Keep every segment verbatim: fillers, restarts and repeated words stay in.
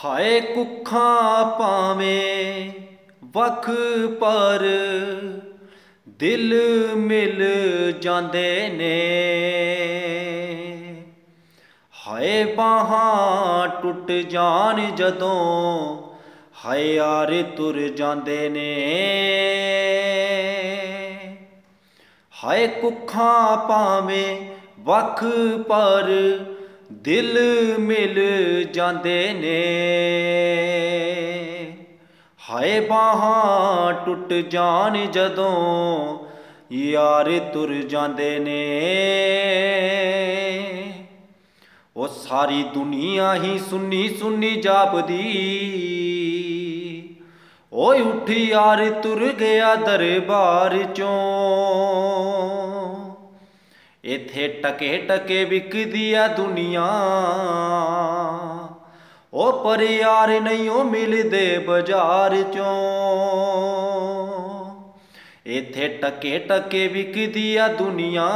ਹਾਏ ਕੁੱਖਾਂ ਭਾਵੇਂ ਵੱਖ ਪਰ ਦਿਲ ਮਿਲ ਜਾਂਦੇ ਨੇ। ਹਾਏ ਬਾਹਾਂ ਟੁੱਟ ਜਾਣ ਜਦੋਂ ਹਾਏ ਯਾਰ ਤੁਰ ਜਾਂਦੇ ਨੇ। ਹਾਏ ਕੁੱਖਾਂ ਭਾਵੇਂ ਵੱਖ ਪਰ ਦਿਲ ਮਿਲ ਜਾਂਦੇ ਨੇ। ਹਾਏ ਬਾਹਾਂ ਟੁੱਟ ਜਾਣ ਜਦੋਂ ਯਾਰ ਤੁਰ ਜਾਂਦੇ ਨੇ। ਉਹ ਸਾਰੀ ਦੁਨੀਆ ਹੀ ਸੁੰਨੀ ਸੁੰਨੀ ਜਾਪਦੀ, ਓਏ ਉੱਠ ਯਾਰ ਤੁਰ ਗਿਆ ਦਰਬਾਰ ਚੋਂ। ਇੱਥੇ ਟਕੇ ਟਕੇ ਵਿਕਦੀ ਆ ਦੁਨੀਆ, ਉਹ ਪਰ ਯਾਰ ਨਹੀਂ ਉਹ ਮਿਲਦੇ ਬਾਜ਼ਾਰ ਚੋਂ। ਇੱਥੇ ਟਕੇ ਟਕੇ ਵਿਕਦੀ ਆ ਦੁਨੀਆ,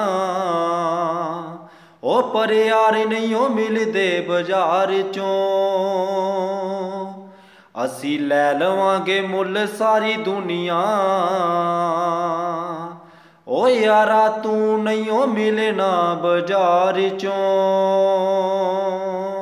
ਉਹ ਪਰ ਯਾਰ ਨਹੀਂ ਉਹ ਮਿਲਦੇ ਬਾਜ਼ਾਰ ਚੋਂ। ਅਸੀਂ ਲੈ ਲਵਾਂਗੇ ਮੁੱਲ ਸਾਰੀ ਦੁਨੀਆ, ਓ ਯਾਰਾ ਤੂੰ ਨਹੀਂ ਉਹ ਮਿਲਣਾ ਬਾਜ਼ਾਰ ਚੋਂ।